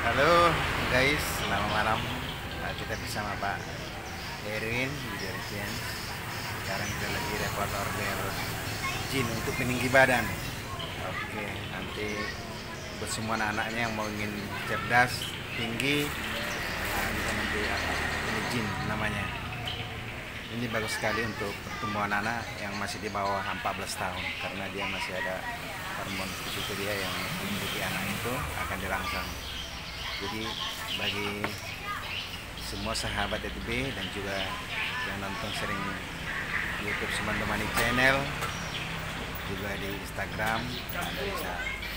Halo guys, selamat malam. Kita bersama Pak Erwin di Dirjen. Sekarang kita lagi report order jin untuk peninggi badan. Oke, nanti buat semua anak-anaknya yang mau ingin cerdas, tinggi, bisa nanti ini jin namanya. Ini bagus sekali untuk pertumbuhan anak yang masih di bawah 14 tahun karena dia masih ada hormon situ dia yang memiliki anak itu akan dirangsang. Jadi bagi semua sahabat ETB dan juga yang nonton sering YouTube Semandu Mani Channel, juga di Instagram, Anda bisa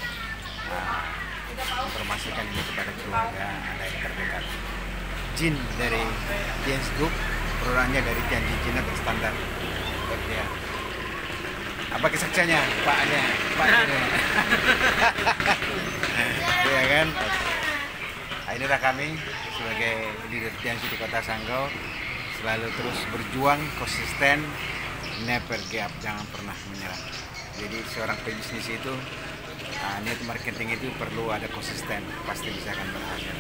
informasikan ini kepada keluarga Anda yang terdekat. Jin dari Jins Group, produknya dari Tianji Cina berstandar. Ya. Apa kesaksiannya? Paknya. Ya kan? Nah, inilah kami sebagai leader Tianji di Kota Sanggau selalu terus berjuang konsisten, never give up, jangan pernah menyerah. Jadi seorang pebisnis itu niat marketing itu perlu ada konsisten, pasti bisa akan berhasil.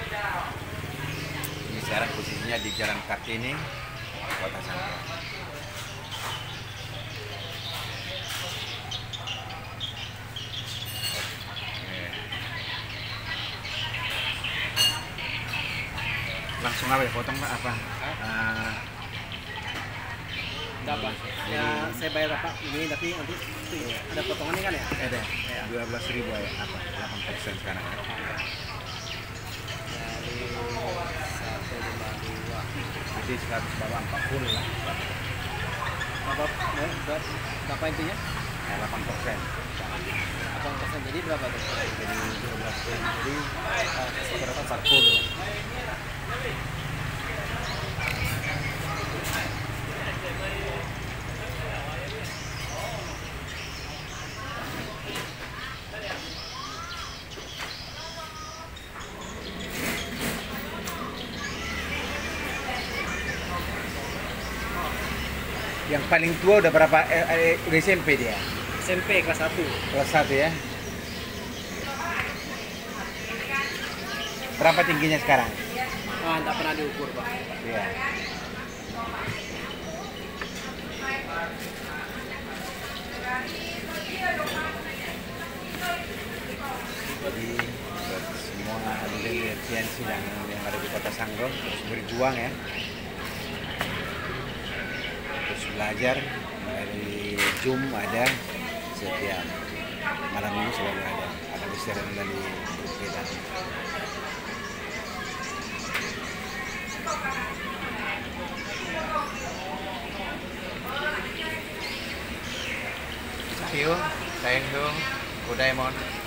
Ini sekarang posisinya di Jalan Kartini, Kota Sanggau. Langsung apa ya, potong apa? Dapat. Ya, saya bayar Pak ini tapi nanti ada potongannya kan ya? Ada. Ya. 12.000 ya, apa? 8% sekarang. Dari 152. Jadi 100 bawah 40 lah. Berapa intinya? 8%. 8%. Jadi berapa tuh? Jadi 12.000. Jadi berapa? 40. Yang paling tua udah berapa SMP dia? SMP kelas 1. Kelas 1 ya. Berapa tingginya sekarang? Enggak pernah diukur, Pak. Iya. Jadi buat semua atlet Tianji yang ada di Kota Sanggau terus berjuang ya. Terus belajar dari Zoom ada setiap malam minggu selalu ada. Akan disiaran dari grup kita. Thank you, Doraemon.